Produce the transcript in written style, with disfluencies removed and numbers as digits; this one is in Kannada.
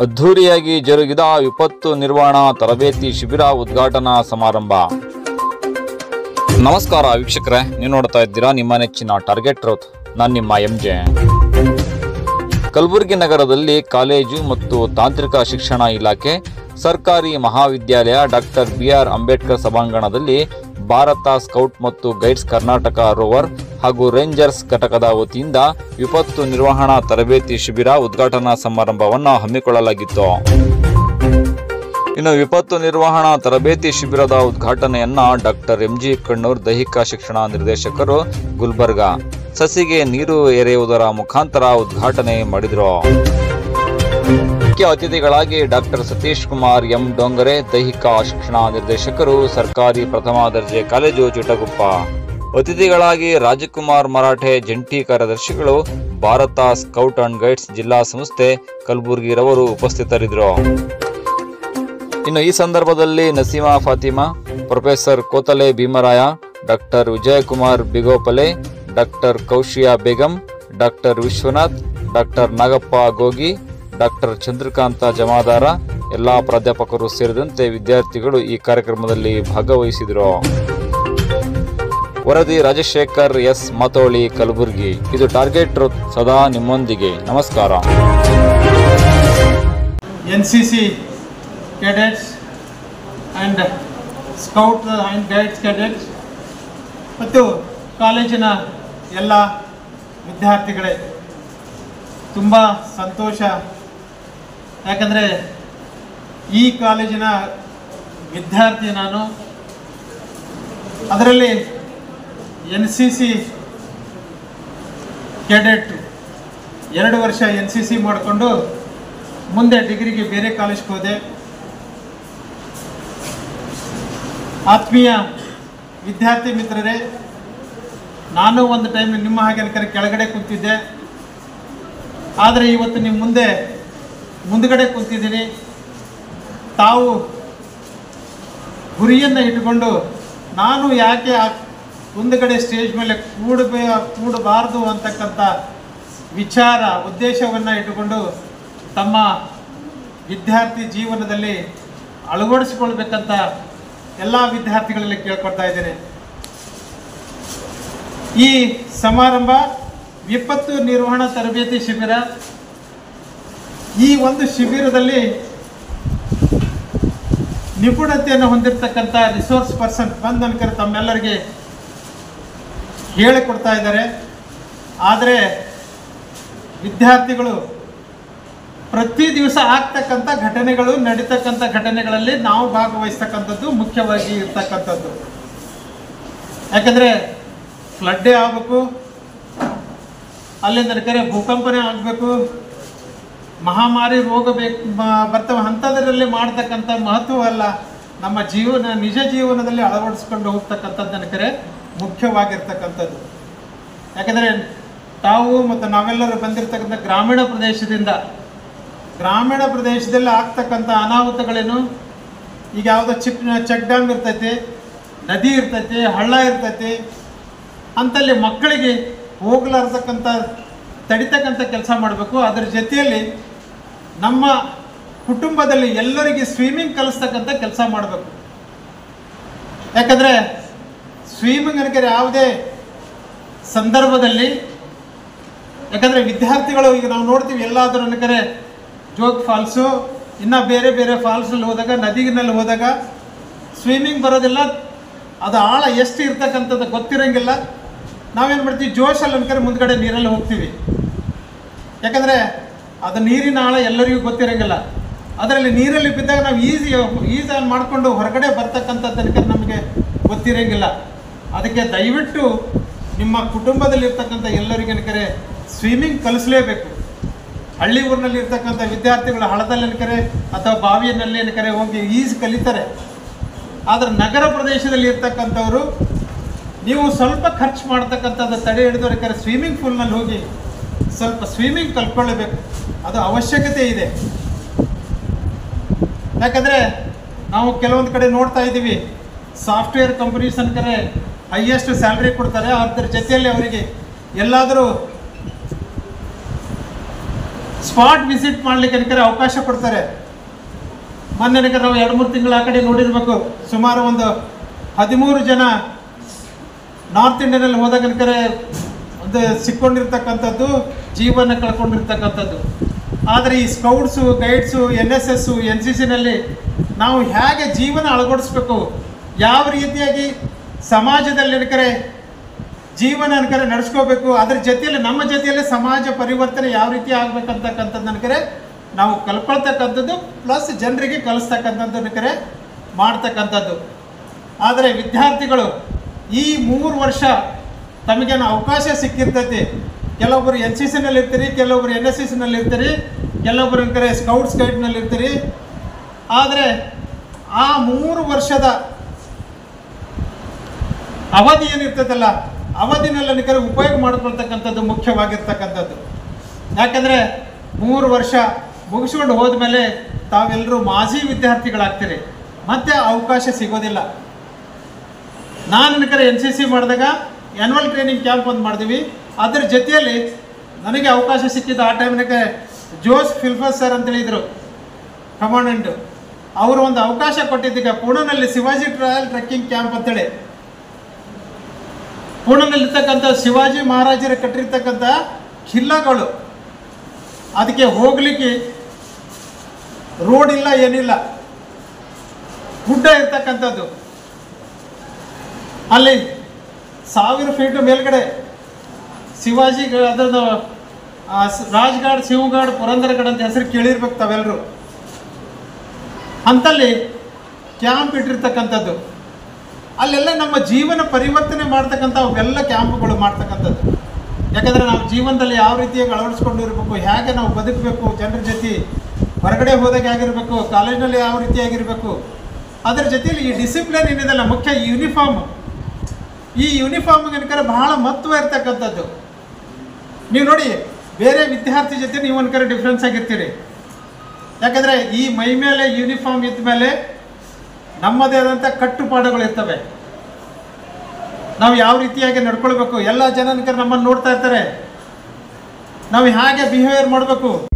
ಅದ್ಧೂರಿಯಾಗಿ ಜರುಗಿದ ವಿಪತ್ತು ನಿರ್ವಹಣಾ ತರಬೇತಿ ಶಿಬಿರ ಉದ್ಘಾಟನಾ ಸಮಾರಂಭ. ನಮಸ್ಕಾರ ವೀಕ್ಷಕರೇ, ನೀವು ನೋಡ್ತಾ ಇದ್ದೀರಾ ನಿಮ್ಮ ನೆಚ್ಚಿನ ಟಾರ್ಗೆಟ್ ಟ್ರೂತ್. ನಾನು ನಿಮ್ಮ ಎಂಜೆ. ಕಲಬುರಗಿ ನಗರದಲ್ಲಿ ಕಾಲೇಜು ಮತ್ತು ತಾಂತ್ರಿಕ ಶಿಕ್ಷಣ ಇಲಾಖೆ ಸರ್ಕಾರಿ ಮಹಾವಿದ್ಯಾಲಯ ಡಾಕ್ಟರ್ BR ಅಂಬೇಡ್ಕರ್ ಸಭಾಂಗಣದಲ್ಲಿ ಭಾರತ ಸ್ಕೌಟ್ ಮತ್ತು ಗೈಡ್ಸ್ ಕರ್ನಾಟಕ ರೋವರ್ ಹಾಗೂ ರೇಂಜರ್ಸ್ ಘಟಕದ ವತಿಯಿಂದ ವಿಪತ್ತು ನಿರ್ವಹಣಾ ತರಬೇತಿ ಶಿಬಿರ ಉದ್ಘಾಟನಾ ಸಮಾರಂಭವನ್ನು ಹಮ್ಮಿಕೊಳ್ಳಲಾಗಿತ್ತು. ಇನ್ನು ವಿಪತ್ತು ನಿರ್ವಹಣಾ ತರಬೇತಿ ಶಿಬಿರದ ಉದ್ಘಾಟನೆಯನ್ನ ಡಾಕ್ಟರ್ MG ಕಣ್ಣೂರ್ ದೈಹಿಕ ಶಿಕ್ಷಣ ನಿರ್ದೇಶಕರು ಗುಲ್ಬರ್ಗ ಸಸಿಗೆ ನೀರು ಎರೆಯುವುದರ ಮುಖಾಂತರ ಉದ್ಘಾಟನೆ ಮಾಡಿದರು. ಮುಖ್ಯ ಅತಿಥಿಗಳಾಗಿ ಡಾಕ್ಟರ್ ಸತೀಶ್ ಕುಮಾರ್ M ಡೋಂಗರೆ ದೈಹಿಕ ಶಿಕ್ಷಣ ನಿರ್ದೇಶಕರು ಸರ್ಕಾರಿ ಪ್ರಥಮ ದರ್ಜೆ ಕಾಲೇಜು ಚಿಟಗುಪ್ಪ. ಅತಿಥಿಗಳಾಗಿ ರಾಜಕುಮಾರ್ ಮರಾಠೆ ಜಂಟಿ ಕಾರ್ಯದರ್ಶಿಗಳು ಭಾರತ ಸ್ಕೌಟ್ ಅಂಡ್ ಗೈಡ್ಸ್ ಜಿಲ್ಲಾ ಸಂಸ್ಥೆ ಕಲಬುರಗಿರವರು ಉಪಸ್ಥಿತರಿದ್ದರು. ಇನ್ನು ಈ ಸಂದರ್ಭದಲ್ಲಿ Naseema Fatima, professor Kotale Bheemaraya, doctor Vijayakumar Bigopale, doctor Kaushiya Begum, doctor Vishwanath, doctor Nagappa Gogi, doctor Chandrakanta Jamadara, ಎಲ್ಲಾ ಪ್ರಾಧ್ಯಾಪಕರು ಸೇರಿದಂತೆ ವಿದ್ಯಾರ್ಥಿಗಳು ಈ ಕಾರ್ಯಕ್ರಮದಲ್ಲಿ ಭಾಗವಹಿಸಿದರು. ವರದಿ ರಾಜಶೇಖರ್ S ಮಾತೋಳಿ, ಕಲಬುರಗಿ. ಇದು ಟಾರ್ಗೆಟ್ ಟ್ರೂತ್, ಸದಾ ನಿಮ್ಮೊಂದಿಗೆ. ನಮಸ್ಕಾರ. NCC cadets and Scout and Guides cadets ಮತ್ತು ಕಾಲೇಜಿನ ಎಲ್ಲ ವಿದ್ಯಾರ್ಥಿಗಳೇ, ತುಂಬ ಸಂತೋಷ. ಯಾಕಂದರೆ ಈ ಕಾಲೇಜಿನ ವಿದ್ಯಾರ್ಥಿ ನಾನು. ಅದರಲ್ಲಿ NCC ಕೆಡೆಟ್ 2 ವರ್ಷ NCC ಮಾಡಿಕೊಂಡು ಮುಂದೆ ಡಿಗ್ರಿಗೆ ಬೇರೆ ಕಾಲೇಜ್ಗೆ ಹೋದೆ. ಆತ್ಮೀಯ ವಿದ್ಯಾರ್ಥಿ ಮಿತ್ರರೇ, ನಾನು ಒಂದು ಟೈಮ್ ನಿಮ್ಮ ಹಾಗೆ ಕೆಳಗಡೆ ಕೂತಿದ್ದೆ, ಆದರೆ ಇವತ್ತು ನಿಮ್ಮ ಮುಂದುಗಡೆ ಕೂತಿದ್ದೀನಿ. ತಾವು ಗುರಿಯನ್ನು ಇಟ್ಟುಕೊಂಡು ನಾನು ಯಾಕೆ ಮುಂದುಗಡೆ ಸ್ಟೇಜ್ ಮೇಲೆ ಕೂಡಬಾರ್ದು ಅಂತಕ್ಕಂಥ ಉದ್ದೇಶವನ್ನು ಇಟ್ಟುಕೊಂಡು ತಮ್ಮ ವಿದ್ಯಾರ್ಥಿ ಜೀವನದಲ್ಲಿ ಅಳವಡಿಸಿಕೊಳ್ಬೇಕಂತ ಎಲ್ಲ ವಿದ್ಯಾರ್ಥಿಗಳಲ್ಲಿ ಕೇಳ್ಕೊಳ್ತಾ ಇದ್ದೇನೆ. ಈ ಸಮಾರಂಭ ವಿಪತ್ತು ನಿರ್ವಹಣಾ ತರಬೇತಿ ಶಿಬಿರ. ಈ ಒಂದು ಶಿಬಿರದಲ್ಲಿ ನಿಪುಣತೆಯನ್ನು ಹೊಂದಿರತಕ್ಕಂಥ ರಿಸೋರ್ಸ್ ಪರ್ಸನ್ ಬಂದು ತಮ್ಮೆಲ್ಲರಿಗೆ ಹೇಳಿಕೊಡ್ತಾ ಇದ್ದಾರೆ. ಆದರೆ ವಿದ್ಯಾರ್ಥಿಗಳು ಪ್ರತಿ ದಿವಸ ಆಗ್ತಕ್ಕಂಥ ಘಟನೆಗಳು, ನಡೀತಕ್ಕಂಥ ಘಟನೆಗಳಲ್ಲಿ ನಾವು ಭಾಗವಹಿಸ್ತಕ್ಕಂಥದ್ದು ಮುಖ್ಯವಾಗಿ ಇರ್ತಕ್ಕಂಥದ್ದು. ಯಾಕಂದರೆ ಫ್ಲಡ್ಡೇ ಆಗಬೇಕು, ಅಲ್ಲಿಂದ ಭೂಕಂಪನೇ ಆಗಬೇಕು, ಮಹಾಮಾರಿ ರೋಗ ಬರ್ತವೆ, ಅಂಥದ್ರಲ್ಲಿ ಮಾಡ್ತಕ್ಕಂಥ ಮಹತ್ವವಲ್ಲ, ನಮ್ಮ ನಿಜ ಜೀವನದಲ್ಲಿ ಅಳವಡಿಸ್ಕೊಂಡು ಹೋಗ್ತಕ್ಕಂಥದ್ದು ಮುಖ್ಯವಾಗಿರ್ತಕ್ಕಂಥದ್ದು. ಯಾಕಂದರೆ ತಾವು ಮತ್ತು ನಾವೆಲ್ಲರೂ ಬಂದಿರತಕ್ಕಂಥ ಗ್ರಾಮೀಣ ಪ್ರದೇಶದಲ್ಲಿ ಆಗ್ತಕ್ಕಂಥ ಅನಾಹುತಗಳೇನು. ಈಗ ಯಾವುದೋ ಚೆಕ್ ಡ್ಯಾಮ್ ಇರ್ತೈತಿ, ನದಿ ಇರ್ತೈತಿ, ಹಳ್ಳ ಇರ್ತೈತಿ, ಅಂತಲ್ಲಿ ಮಕ್ಕಳಿಗೆ ಹೋಗ್ಲಾರ್ದಕ್ಕಂಥ ತಡಿತಕ್ಕಂಥ ಕೆಲಸ ಮಾಡಬೇಕು. ಅದರ ಜೊತೆಯಲ್ಲಿ ನಮ್ಮ ಕುಟುಂಬದಲ್ಲಿ ಎಲ್ಲರಿಗೆ ಸ್ವಿಮ್ಮಿಂಗ್ ಕಲಿಸ್ತಕ್ಕಂಥ ಕೆಲಸ ಮಾಡಬೇಕು. ಯಾಕಂದರೆ ಸ್ವಿಮ್ಮಿಂಗ್ ಯಾವುದೇ ಸಂದರ್ಭದಲ್ಲಿ, ಯಾಕಂದರೆ ವಿದ್ಯಾರ್ಥಿಗಳು ಈಗ ನಾವು ನೋಡ್ತೀವಿ ಎಲ್ಲಾದರೂ ಜೋಗ್ ಫಾಲ್ಸು, ಇನ್ನು ಬೇರೆ ಬೇರೆ ಫಾಲ್ಸಲ್ಲಿ ಹೋದಾಗ, ನದಿನಲ್ಲಿ ಹೋದಾಗ ಸ್ವಿಮ್ಮಿಂಗ್ ಬರೋದಿಲ್ಲ, ಅದು ಆಳ ಎಷ್ಟು ಇರ್ತಕ್ಕಂಥದ್ದು ಗೊತ್ತಿರೋಂಗಿಲ್ಲ. ನಾವೇನು ಮಾಡ್ತೀವಿ, ಜೋಶಲ್ಲಿ ಮುಂದ್ಗಡೆ ನೀರಲ್ಲಿ ಹೋಗ್ತೀವಿ. ಯಾಕಂದರೆ ಅದು ನೀರಿನ ಆಳ ಎಲ್ಲರಿಗೂ ಗೊತ್ತಿರೋಂಗಿಲ್ಲ. ಅದರಲ್ಲಿ ನೀರಲ್ಲಿ ಬಿದ್ದಾಗ ನಾವು ಈಜಾಗಿ ಮಾಡಿಕೊಂಡು ಹೊರಗಡೆ ಬರ್ತಕ್ಕಂಥದ್ದು ನಮಗೆ ಗೊತ್ತಿರೋಂಗಿಲ್ಲ. ಅದಕ್ಕೆ ದಯವಿಟ್ಟು ನಿಮ್ಮ ಕುಟುಂಬದಲ್ಲಿರ್ತಕ್ಕಂಥ ಎಲ್ಲರಿಗೂ ಸ್ವಿಮ್ಮಿಂಗ್ ಕಲಿಸಲೇಬೇಕು. ಹಳ್ಳಿ ಊರಿನಲ್ಲಿ ಇರ್ತಕ್ಕಂಥ ವಿದ್ಯಾರ್ಥಿಗಳು ಹಳ್ಳದಲ್ಲಿ ಅಥವಾ ಬಾವಿಯಲ್ಲಿ ಹೋಗಿ ಈಜು ಕಲಿತಾರೆ. ಆದರೆ ನಗರ ಪ್ರದೇಶದಲ್ಲಿ ಇರ್ತಕ್ಕಂಥವರು ನೀವು ಸ್ವಲ್ಪ ಖರ್ಚು ಮಾಡ್ತಕ್ಕಂಥದ್ದು ತಡೆ ಹಿಡಿದವ್ರಿಗೆ ಸ್ವಿಮ್ಮಿಂಗ್ ಪೂಲ್ನಲ್ಲಿ ಹೋಗಿ ಸ್ವಲ್ಪ ಸ್ವಿಮ್ಮಿಂಗ್ ಕಲ್ತ್ಕೊಳ್ಳಬೇಕು. ಅದು ಅವಶ್ಯಕತೆ ಇದೆ. ಯಾಕಂದರೆ ನಾವು ಕೆಲವೊಂದು ಕಡೆ ನೋಡ್ತಾ ಇದ್ದೀವಿ, ಸಾಫ್ಟ್ವೇರ್ ಕಂಪನೀಸ್ ಹೈಯೆಸ್ಟ್ ಸ್ಯಾಲ್ರಿ ಕೊಡ್ತಾರೆ, ಅದ್ರ ಜೊತೆಯಲ್ಲಿ ಅವರಿಗೆ ಎಲ್ಲಾದರೂ ಸ್ಪಾಟ್ ವಿಸಿಟ್ ಮಾಡ್ಲಿಕ್ಕೆ ಅನ್ಕರೆ ಅವಕಾಶ ಕೊಡ್ತಾರೆ. ಮೊನ್ನೆ ನಾವು 2-3 ತಿಂಗಳು ಆ ಕಡೆ ನೋಡಿರ್ಬೇಕು, ಸುಮಾರು ಒಂದು 13 ಜನ ನಾರ್ತ್ ಇಂಡಿಯನಲ್ಲಿ ಹೋದಾಗ ಅನ್ಕರೆ ಒಂದು ಸಿಕ್ಕೊಂಡಿರ್ತಕ್ಕಂಥದ್ದು, ಜೀವನ ಕಳ್ಕೊಂಡಿರ್ತಕ್ಕಂಥದ್ದು. ಆದರೆ ಈ ಸ್ಕೌಟ್ಸು, ಗೈಡ್ಸು, NSS, NCCನಲ್ಲಿ ನಾವು ಹೇಗೆ ಜೀವನ ಅಳವಡಿಸ್ಬೇಕು, ಯಾವ ರೀತಿಯಾಗಿ ಸಮಾಜದಲ್ಲಿ ಅನ್ಕರೆ ಜೀವನ ಅನ್ಕರೆ ನಡೆಸ್ಕೋಬೇಕು, ಅದ್ರ ಜೊತೆಯಲ್ಲಿ ನಮ್ಮ ಜೊತೆಯಲ್ಲಿ ಸಮಾಜ ಪರಿವರ್ತನೆ ಯಾವ ರೀತಿ ಆಗ್ಬೇಕಂತಕ್ಕಂಥದ್ದು ಅನ್ಕರೆ ನಾವು ಕಲ್ಕೊಳ್ತಕ್ಕಂಥದ್ದು, ಪ್ಲಸ್ ಜನರಿಗೆ ಕಲಿಸ್ತಕ್ಕಂಥದ್ದು ಅನ್ಕರೆ ಮಾಡ್ತಕ್ಕಂಥದ್ದು. ಆದರೆ ವಿದ್ಯಾರ್ಥಿಗಳು ಈ 3 ವರ್ಷ ತಮಗೇನು ಅವಕಾಶ ಸಿಕ್ಕಿರ್ತೈತಿ. ಕೆಲವೊಬ್ಬರು NCCನಲ್ಲಿ ಇರ್ತೀರಿ, ಕೆಲವೊಬ್ಬರು NSSನಲ್ಲಿ ಇರ್ತೀರಿ, ಕೆಲವೊಬ್ಬರು ಅನ್ಕರೆ ಸ್ಕೌಟ್ಸ್ ಗೈಡ್ನಲ್ಲಿ ಇರ್ತೀರಿ. ಆದರೆ ಆ 3 ವರ್ಷದ ಅವಧಿ ಏನಿರ್ತದಲ್ಲ, ಅವಧಿನಲ್ಲಿ ಅನ್ಕರೆ ಉಪಯೋಗ ಮಾಡ್ಕೊಳ್ತಕ್ಕಂಥದ್ದು ಮುಖ್ಯವಾಗಿರ್ತಕ್ಕಂಥದ್ದು. ಯಾಕಂದರೆ 3 ವರ್ಷ ಮುಗಿಸ್ಕೊಂಡು ಹೋದ್ಮೇಲೆ ತಾವೆಲ್ಲರೂ ಮಾಜಿ ವಿದ್ಯಾರ್ಥಿಗಳಾಗ್ತೀರಿ, ಮತ್ತೆ ಅವಕಾಶ ಸಿಗೋದಿಲ್ಲ. ನಾನು ಅನ್ಕರೆ NCC ಮಾಡಿದಾಗ ಆ್ಯನ್ಯುವಲ್ ಟ್ರೈನಿಂಗ್ ಕ್ಯಾಂಪ್ ಒಂದು ಮಾಡಿದ್ವಿ. ಅದ್ರ ಜೊತೆಯಲ್ಲಿ ನನಗೆ ಅವಕಾಶ ಸಿಕ್ಕಿದ್ದು ಆ ಟೈಮ್ನಾಗೆ ಜೋಸ್ ಫಿಲ್ಫಸ್ ಸರ್ ಅಂತೇಳಿದರು, ಕಮಾಂಡೆಂಟು. ಅವರು ಒಂದು ಅವಕಾಶ ಕೊಟ್ಟಿದ್ದೀಗ ಪುಣೆನಲ್ಲಿ ಶಿವಾಜಿ ಟ್ರಯಲ್ ಟ್ರೆಕ್ಕಿಂಗ್ ಕ್ಯಾಂಪ್ ಅಂತೇಳಿ, ಪುಣೆನಲ್ಲಿರ್ತಕ್ಕಂಥ ಶಿವಾಜಿ ಮಹಾರಾಜರು ಕಟ್ಟಿರ್ತಕ್ಕಂಥ ಖಿಲ್ಲಾಗಳು, ಅದಕ್ಕೆ ಹೋಗಲಿಕ್ಕೆ ರೋಡ್ ಇಲ್ಲ, ಏನಿಲ್ಲ, ಗುಡ್ಡ ಇರ್ತಕ್ಕಂಥದ್ದು. ಅಲ್ಲಿ 1000 ಫೀಟ್ ಮೇಲ್ಗಡೆ ಶಿವಾಜಿ ಅದರದ್ದು ರಾಜ್ಗಾಡ್, ಶಿವಗಾಡ್, ಪುರಂದರಗಢ ಅಂತ ಹೆಸರು ಕೇಳಿರ್ಬೇಕು ತಾವೆಲ್ಲರೂ. ಅಂತಲ್ಲಿ ಕ್ಯಾಂಪ್ ಇಟ್ಟಿರ್ತಕ್ಕಂಥದ್ದು. ಅಲ್ಲೆಲ್ಲ ನಮ್ಮ ಜೀವನ ಪರಿವರ್ತನೆ ಮಾಡ್ತಕ್ಕಂಥ ಅವೆಲ್ಲ ಕ್ಯಾಂಪ್ಗಳು ಮಾಡ್ತಕ್ಕಂಥದ್ದು. ಯಾಕಂದರೆ ನಾವು ಜೀವನದಲ್ಲಿ ಯಾವ ರೀತಿಯಾಗಿ ಅಳವಡಿಸ್ಕೊಂಡಿರ್ಬೇಕು, ಹೇಗೆ ನಾವು ಬದುಕಬೇಕು, ಜನರ ಜೊತೆ ಹೊರಗಡೆ ಹೋದಾಗ ಆಗಿರಬೇಕು, ಕಾಲೇಜ್ನಲ್ಲಿ ಯಾವ ರೀತಿಯಾಗಿರಬೇಕು, ಅದರ ಜೊತೆಯಲ್ಲಿ ಈ ಡಿಸಿಪ್ಲಿನ್ ಏನಿದೆಲ್ಲ ಮುಖ್ಯ. ಈ ಯೂನಿಫಾರ್ಮ್ಗೆ ಅನ್ಕರೆ ಬಹಳ ಮಹತ್ವ ಇರ್ತಕ್ಕಂಥದ್ದು. ನೀವು ನೋಡಿ, ಬೇರೆ ವಿದ್ಯಾರ್ಥಿ ಜೊತೆ ನೀವು ಅನ್ಕರೆ ಡಿಫ್ರೆನ್ಸ್ ಆಗಿರ್ತೀರಿ. ಯಾಕಂದರೆ ಈ ಮೈ ಮೇಲೆ ಯೂನಿಫಾರ್ಮ್ ಇದ್ದ ಮೇಲೆ ನಮ್ಮದೇ ಆದಂಥ ಕಟ್ಟುಪಾಡುಗಳು ಇರ್ತವೆ. ನಾವು ಯಾವ ರೀತಿಯಾಗಿ ನಡ್ಕೊಳ್ಬೇಕು, ಎಲ್ಲ ಜನ ಅನ್ಕರೆ ನಮ್ಮನ್ನು ನೋಡ್ತಾ ಇರ್ತಾರೆ, ನಾವು ಹೇಗೆ ಬಿಹೇವಿಯರ್ ಮಾಡಬೇಕು.